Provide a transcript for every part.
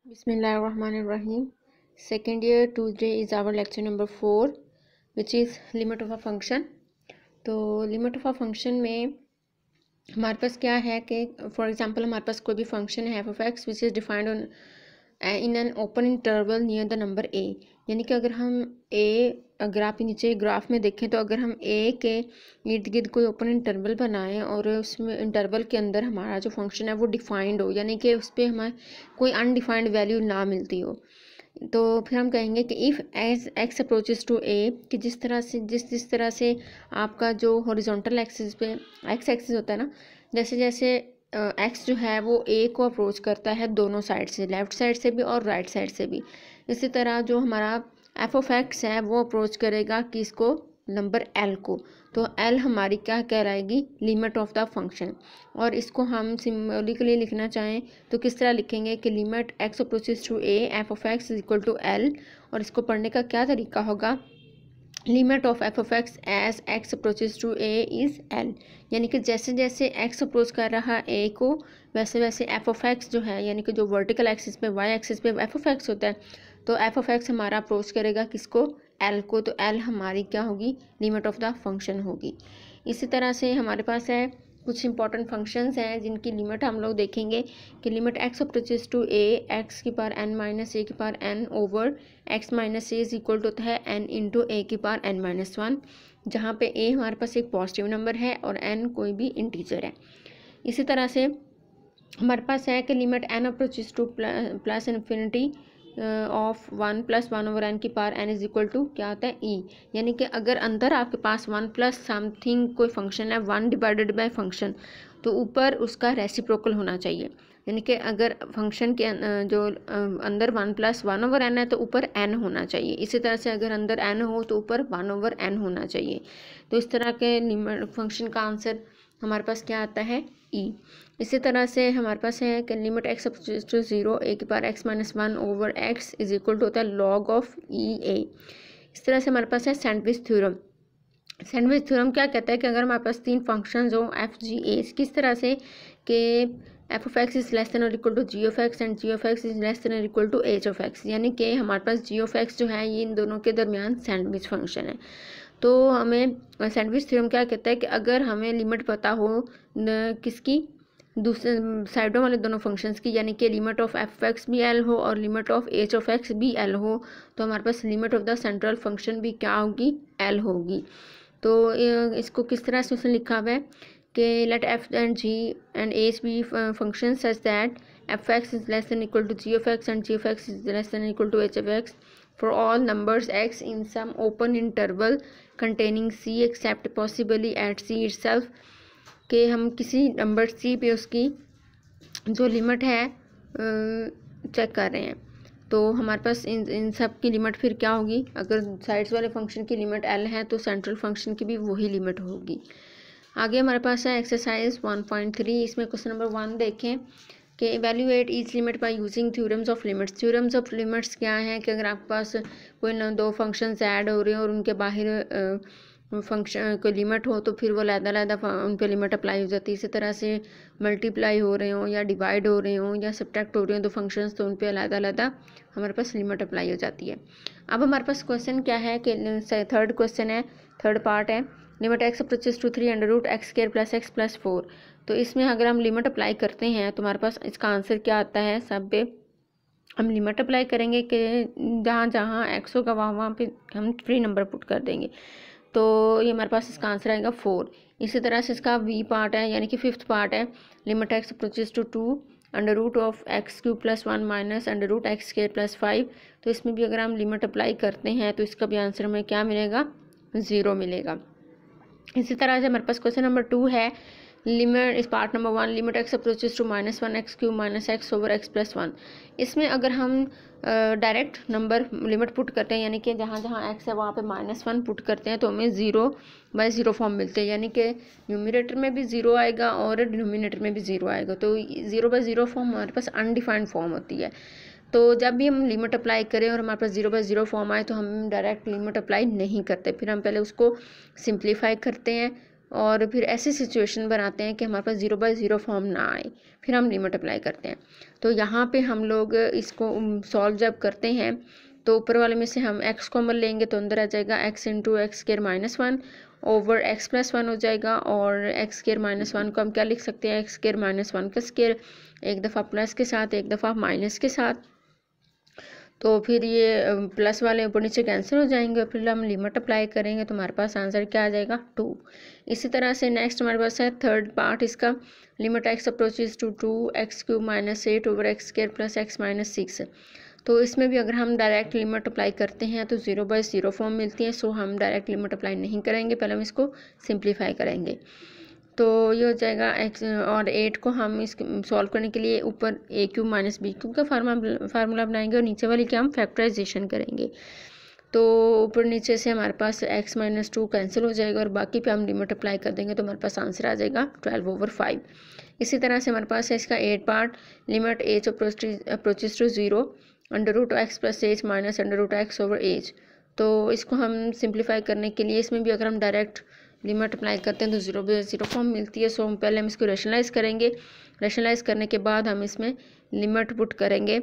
Bismillahirrahmanirrahim. Second year Tuesday is our lecture number 4 which is limit of a function. तो limit of a function में हमारे पास क्या है कि फॉर एग्जांपल हमारे पास कोई भी फंक्शन है f of x which is defined on in an open interval near the number a, यानी कि अगर आप नीचे ग्राफ में देखें तो अगर हम a के इर्द गिर्द कोई ओपन इंटरवल बनाएं और उसमें इंटरवल के अंदर हमारा जो फंक्शन है वो डिफाइंड हो, यानी कि उस पर हमें कोई अनडिफाइंड वैल्यू ना मिलती हो, तो फिर हम कहेंगे कि if as x approaches to a, कि जिस तरह से आपका जो हॉरिजॉन्टल एक्सिस पे एक्स एक्सिस होता है ना, जैसे जैसे एक्स जो है वो ए को अप्रोच करता है दोनों साइड से, लेफ़्ट साइड से भी और राइट साइड से भी, इसी तरह जो हमारा एफ ऑफ एक्स है वो अप्रोच करेगा किसको, नंबर एल को, तो एल हमारी क्या कहलाएगी, लिमिट ऑफ द फंक्शन। और इसको हम सिम्बॉलिकली लिखना चाहें तो किस तरह लिखेंगे कि limit x approaches to a f of x is equal to L, और इसको पढ़ने का क्या तरीका होगा, limit of f of x as x approaches to a is L, यानी कि जैसे जैसे एक्स अप्रोच कर रहा है ए को वैसे वैसे एफ ऑफ एक्स जो है, यानी कि जो वर्टिकल एक्सिस पे वाई एक्सिस पे एफ ऑफ एक्स होता है, तो एफ ऑफ एक्स हमारा अप्रोच करेगा किसको, एल को, तो एल हमारी क्या होगी, लिमिट ऑफ द फंक्शन होगी। इसी तरह से हमारे पास है कुछ इंपॉर्टेंट फंक्शंस हैं जिनकी लिमिट हम लोग देखेंगे कि limit x approaches to a x की पावर एन माइनस ए की power n over x minus a is equal to होता है एन इंटू ए की पावर एन माइनस वन, जहाँ पे ए हमारे पास एक पॉजिटिव नंबर है और एन कोई भी इंटीजर है। इसी तरह से हमारे पास है कि limit n approaches to plus infinity of one plus one over n की power n is equal to क्या होता है ई, यानी कि अगर अंदर आपके पास वन प्लस समथिंग कोई फंक्शन है, वन डिवाइडेड बाय फंक्शन, तो ऊपर उसका रेसिप्रोकल होना चाहिए, यानी कि अगर फंक्शन के जो अंदर one plus one over n है तो ऊपर एन होना चाहिए, इसी तरह से अगर अंदर एन हो तो ऊपर वन ओवर एन होना चाहिए, तो इस तरह के लिमिट फंक्शन का आंसर हमारे पास क्या आता है, ई। इसी तरह से हमारे पास है कि limit x approaches to zero a की power x minus one over x is equal to होता है लॉग ऑफ ई ए। इस तरह से हमारे पास है सैंडविच थ्योरम। सैंडविच थ्योरम क्या कहता है कि अगर हमारे पास तीन फंक्शंस हो एफ जी ए, किस तरह से कि f of x is less than और equal to g of x and g of x is less than और equal to h of x, यानी कि हमारे पास जी ऑफ एक्स जो है ये इन दोनों के दरमियान सैंडविच फंक्शन है। तो हमें सैंडविच थ्योरम क्या कहता है कि अगर हमें लिमिट पता हो किसकी, दूसरे साइडों वाले दोनों फंक्शंस की, यानी कि लिमिट ऑफ एफ एक्स भी एल हो और limit of h of x भी एल हो, तो हमारे पास limit of the central function भी क्या होगी, एल होगी। तो इसको किस तरह से उसने लिखा हुआ है कि let f and g and h be function such that f x is less than equal to g of x and g of x is less than equal to h of x for all numbers x in some open interval containing c except possibly at c itself, कि हम किसी number c पे उसकी जो limit है check कर रहे हैं, तो हमारे पास इन सब की लिमिट फिर क्या होगी, अगर साइड्स वाले फंक्शन की लिमिट l है तो सेंट्रल फंक्शन की भी वही लिमिट होगी। आगे हमारे पास है एक्सरसाइज 1.3, इसमें क्वेश्चन नंबर 1 देखें कि evaluate each limit by using theorems of limits. Theorems of limits क्या हैं कि अगर आपके पास कोई दो फंक्शंस ऐड हो रहे हैं और उनके बाहर फंक्शन कोई लिमिट हो तो फिर वो अलग-अलग उन पर लिमिट अप्लाई हो जाती है। इसी तरह से मल्टीप्लाई हो रहे हों या डिवाइड हो रहे हों या सब्ट्रैक्ट हो रहे हों दो फंक्शंस, तो उन पर अलग-अलग हमारे पास लिमिट अप्लाई हो जाती है। अब हमारे पास क्वेश्चन क्या है कि थर्ड क्वेश्चन है, थर्ड पार्ट है, limit x approaches to 3 under root x square plus x plus 4। तो इसमें अगर हम लिमिट अप्लाई करते हैं तो हमारे पास इसका आंसर क्या आता है, सब पे हम लिमिट अप्लाई करेंगे कि जहाँ जहाँ एक्स होगा वहाँ पे हम फ्री नंबर पुट कर देंगे, तो ये हमारे पास इसका आंसर आएगा 4। इसी तरह से इसका वी पार्ट है, यानी कि फिफ्थ पार्ट है, limit x approaches to 2 under root of x cube plus 1 minus under root x square plus 5। तो इसमें भी अगर हम लिमिट अप्लाई करते हैं तो इसका भी आंसर हमें क्या मिलेगा, 0 मिलेगा। इसी तरह से हमारे पास क्वेश्चन नंबर 2 है, लिमिट इस part number 1, limit x approaches to minus one x cube minus x over x plus 1। इसमें अगर हम डायरेक्ट नंबर लिमिट पुट करते हैं, यानी कि जहाँ जहाँ एक्स है वहाँ पे -1 पुट करते हैं, तो हमें 0/0 फॉर्म मिलते हैं, यानी कि न्यूमरेटर में भी 0 आएगा और डिनोमिनेटर में भी 0 आएगा, तो 0/0 फॉर्म हमारे पास अनडिफाइंड फॉर्म होती है। तो जब भी हम लिमिट अप्लाई करें और हमारे पास 0/0 फॉर्म आए तो हम डायरेक्ट लिमिट अप्लाई नहीं करते, फिर हम पहले उसको सिंप्लीफाई करते हैं, और फिर ऐसी सिचुएशन बनाते हैं कि हमारे पास 0/0 फॉर्म ना आए, फिर हम लिमिट अप्लाई करते हैं। तो यहाँ पे हम लोग इसको सॉल्व जब करते हैं तो ऊपर वाले में से हम x कॉमन लेंगे तो अंदर आ जाएगा x into x square minus 1 over x plus 1 हो जाएगा। और x स्क्वायर माइनस 1 को हम क्या लिख सकते हैं, x स्क्वायर माइनस 1 का स्क्वायर, एक दफ़ा प्लस के साथ एक दफ़ा माइनस के साथ। तो फिर ये प्लस वाले ऊपर नीचे कैंसिल हो जाएंगे और फिर हम लिमिट अप्लाई करेंगे तो हमारे पास आंसर क्या आ जाएगा 2। इसी तरह से नेक्स्ट हमारे पास है थर्ड पार्ट इसका, limit x approaches to 2x³ minus 8 over x square plus x minus 6। तो इसमें भी अगर हम डायरेक्ट लिमिट अप्लाई करते हैं तो 0/0 फॉर्म मिलती है। सो हम डायरेक्ट लिमिट अप्लाई नहीं करेंगे, पहले हम इसको सिंप्लीफाई करेंगे। तो ये हो जाएगा x और 8 को हम इस सॉल्व करने के लिए ऊपर a³ माइनस b³ का फार्मूला बनाएंगे और नीचे वाली क्या हम फैक्टराइजेशन करेंगे। तो ऊपर नीचे से हमारे पास x माइनस 2 कैंसिल हो जाएगा और बाकी पे हम लिमिट अप्लाई कर देंगे तो हमारे पास आंसर आ जाएगा 12/5। इसी तरह से हमारे पास है इसका 8 part, limit h approaches to 0 under root x plus h minus under root x over h. तो इसको हम सिंप्लीफाई करने के लिए इसमें भी अगर हम डायरेक्ट लिमिट अप्लाई करते हैं तो 0/0 फॉर्म मिलती है। सो हम पहले हम इसको रेशनलाइज करेंगे, रेशनलाइज करने के बाद हम इसमें लिमिट पुट करेंगे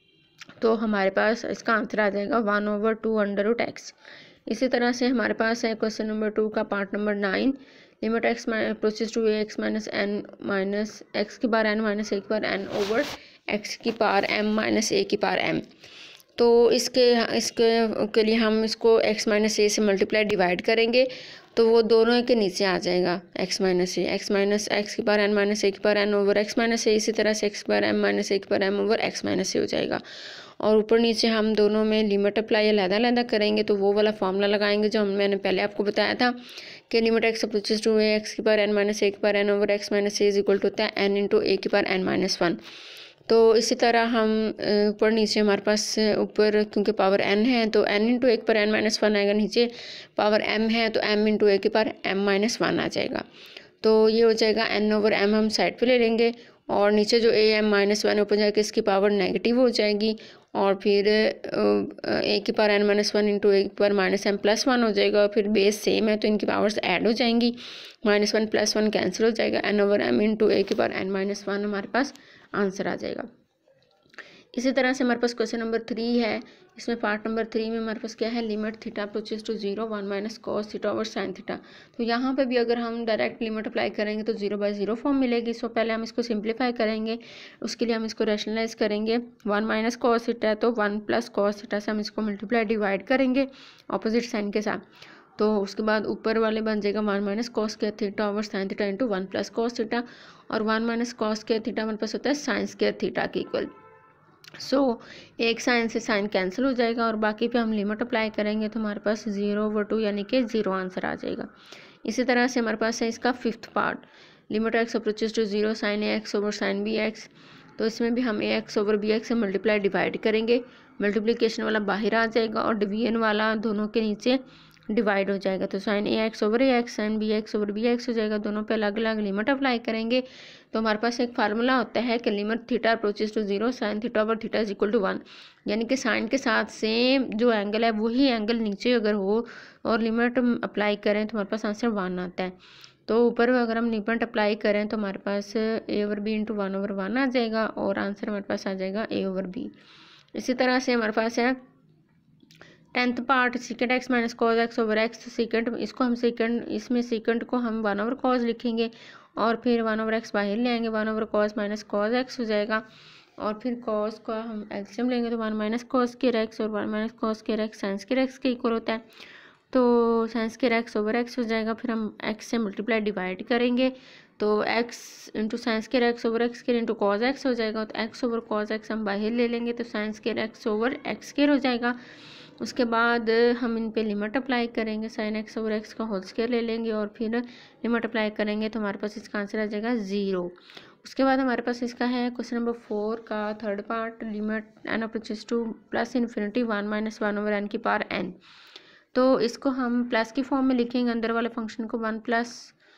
तो हमारे पास इसका आंसर आ जाएगा 1/2 अंडर रूट x। इसी तरह से हमारे पास है क्वेश्चन नंबर 2 का part number 9, limit x approaches to x minus n minus x की पावर n माइनस a की पावर n ओवर x की पावर m माइनस a की पावर m। तो इसके के लिए हम इसको x माइनस a से मल्टीप्लाई डिवाइड करेंगे तो वो दोनों के नीचे आ जाएगा x माइनस x की पावर n माइनस a की power n over x minus a। इसी तरह से x की पावर m माइनस a की power m over x minus a हो जाएगा। और ऊपर नीचे हम दोनों में लिमिट अप्लाई अलग-अलग करेंगे तो वो वाला फॉर्मूला लगाएंगे जो मैंने पहले आपको बताया था कि limit x approaches to x की पावर n माइनस a की power n over x minus a is equal to होता है n इंटू a की पावर n माइनस 1। तो इसी तरह हम ऊपर नीचे हमारे पास ऊपर क्योंकि पावर n है तो n इंटू a की पावर n माइनस 1 आएगा, नीचे पावर m है तो m इंटू a की पावर m माइनस 1 आ जाएगा। तो ये हो जाएगा n ओवर m हम साइड पे ले लेंगे और नीचे जो a m माइनस 1 ऊपर जाकर इसकी पावर नेगेटिव हो जाएगी और फिर a की power n minus 1 into a की पावर माइनस m प्लस 1 हो जाएगा। और फिर बेस सेम है तो इनकी पावर्स ऐड हो जाएंगी, माइनस 1 प्लस 1 कैंसिल हो जाएगा, n over m into a की पावर n माइनस 1 हमारे पास आंसर आ जाएगा। इसी तरह से हमारे पास क्वेश्चन नंबर 3 है, इसमें पार्ट नंबर 3 में हमारे पास क्या है, limit theta approaches to 0 1 minus cos theta over sine theta. तो यहाँ पे भी अगर हम डायरेक्ट लिमिट अप्लाई करेंगे तो 0/0 फॉर्म मिलेगी। सो पहले हम इसको सिंप्लीफाई करेंगे, उसके लिए हम इसको रैशनलाइज करेंगे। 1 माइनस कॉस थीटा तो 1 प्लस कॉस थीटा से हम इसको मल्टीप्लाई डिवाइड करेंगे ऑपोजिट साइन के साथ। तो उसके बाद ऊपर वाले बन जाएगा 1 minus cos square theta over sine theta into 1 plus cos theta. और 1 माइनस कॉस स्क्वायर थीटा हमारे पास होता है साइन स्क्वायर थीटा के इक्वल। सो एक साइन से साइन कैंसिल हो जाएगा और बाकी पे हम लिमिट अप्लाई करेंगे तो हमारे पास 0/2 यानी कि 0 आंसर आ जाएगा। इसी तरह से हमारे पास है इसका 5th part, limit x approaches to 0 sine ax over sine bx। तो इसमें भी हम ax ओवर bx से मल्टीप्लाई डिवाइड करेंगे, मल्टीप्लिकेशन वाला बाहर आ जाएगा और डिवीजन वाला दोनों के नीचे डिवाइड हो जाएगा। तो sine ax over ax sine bx over bx हो जाएगा, दोनों पे अलग अलग लिमिट अप्लाई करेंगे। तो हमारे पास एक फार्मूला होता है कि limit theta approaches to 0 sine theta over theta is equal to 1, यानी कि साइन के साथ सेम जो एंगल है वही एंगल नीचे अगर हो और लिमिट अप्लाई करें तो हमारे पास आंसर 1 आता है। तो ऊपर अगर हम लिमिट अप्लाई करें तो हमारे पास a over b into 1 over 1 आ जाएगा और आंसर हमारे पास आ जाएगा a ओवर b। इसी तरह से हमारे पास है 10th part, second x minus cos x over x. Second इसको हम सेकेंड इसमें सेकेंड को हम 1 ओवर कॉज लिखेंगे और फिर 1 ओवर एक्स बाहर ले आएंगे, 1 over cos minus cos x हो जाएगा। और फिर कॉज का हम एलसीएम लेंगे तो 1 माइनस कॉज स्क्वायर एक्स और 1 minus cos square x sine square x के इक्वल होता है। तो sine square x over x हो जाएगा, फिर हम एक्स से मल्टीप्लाई डिवाइड करेंगे तो x into sine square x over x square into cos x हो जाएगा। तो एक्स ओवर कॉज एक्स हम बाहर ले लेंगे तो sine square x over x square हो जाएगा। उसके बाद हम इन पे लिमिट अप्लाई करेंगे, साइन एक्स ओवर एक्स का होल स्क्वायर ले लेंगे और फिर लिमिट अप्लाई करेंगे तो हमारे पास इसका आंसर आ जाएगा 0। उसके बाद हमारे पास इसका है क्वेश्चन नंबर 4 का 3rd part, limit n approaches to plus infinity 1 minus 1 over n की पावर n। तो इसको हम प्लस की फॉर्म में लिखेंगे, अंदर वाले फंक्शन को 1 प्लस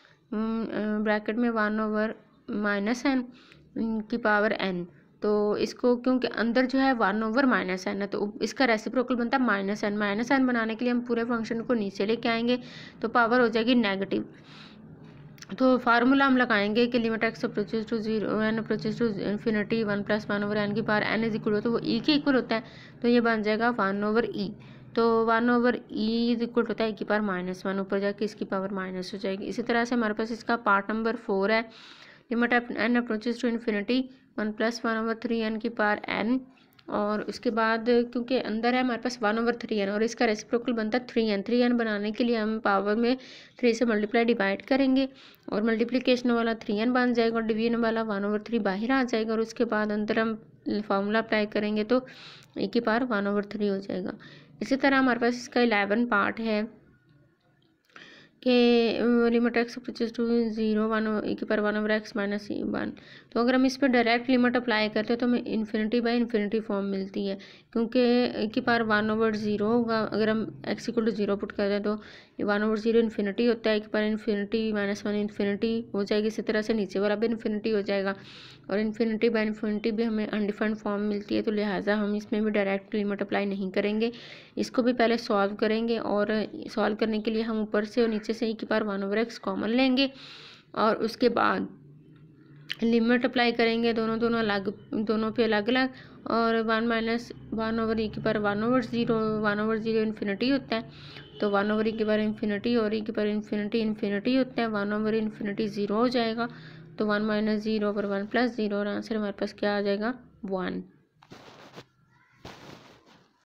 ब्रैकेट में 1 ओवर माइनस n की पावर n। तो इसको क्योंकि अंदर जो है 1 ओवर माइनस n है तो इसका रेसिप्रोकल बनता है माइनस n बनाने के लिए हम पूरे फंक्शन को नीचे लेके आएंगे तो पावर हो जाएगी नेगेटिव। तो फार्मूला हम लगाएंगे कि limit x approaches to zero n approaches to infinity 1+1/n की पावर n इज इक्वल, तो वो e के इक्वल होता है, तो ये बन जाएगा 1/e। तो 1/e इज इक्वल होता है e की पावर -1, ऊपर जाके इसकी पावर माइनस हो जाएगी। इसी तरह से हमारे पास इसका पार्ट नंबर 4 है, limit n approaches to infinity 1+1/3n की पावर n, और उसके बाद क्योंकि अंदर है हमारे पास 1/3n और इसका रेसिप्रोकल बनता है 3n। 3n बनाने के लिए हम पावर में 3 से मल्टीप्लाई डिवाइड करेंगे और मल्टीप्लिकेशन वाला 3n बन जाएगा और डिवीजन वाला 1/3 बाहर आ जाएगा, और उसके बाद अंदर हम फार्मूला अप्लाई करेंगे तो e की पावर 1/3 हो जाएगा। इसी तरह हमारे पास इसका 11 पार्ट है कि limit x approaches to 0 1 e की पावर 1/x माइनस 1। तो अगर हम इस पर डायरेक्ट लिमिट अप्लाई करते हैं तो हमें इन्फिनिटी बाई इन्फिनिटी फॉर्म मिलती है, क्योंकि e की पावर 1/0 होगा। अगर हम x इक्वल टू 0 पुट करते हैं तो 1/0 इन्फिनिटी होता है, e की पावर इन्फिनिटी -1 इन्फिनिटी हो जाएगी। इसी तरह से नीचे वाला भी इन्फिनिटी हो जाएगा, और इन्फिनिटी बाई इन्फिनिटी भी हमें अनडिफाइंड फॉर्म मिलती है, तो लिहाजा हम इसमें भी डायरेक्ट लिमिट अप्लाई नहीं करेंगे, इसको भी पहले सॉल्व करेंगे। और सॉल्व करने के लिए हम ऊपर से और नीचे से e की पावर 1/x कॉमन लेंगे और उसके बाद लिमिट अप्लाई करेंगे दोनों पे अलग अलग, और 1 - 1/e की पावर 1/0 इन्फिनिटी होता है, तो 1/e की पावर इन्फिनिटी और e की पावर इन्फिनिटी होता है, 1/इन्फिनिटी 0 हो जाएगा, तो 1 - 0/1 + 0, और आंसर हमारे पास क्या आ जाएगा 1।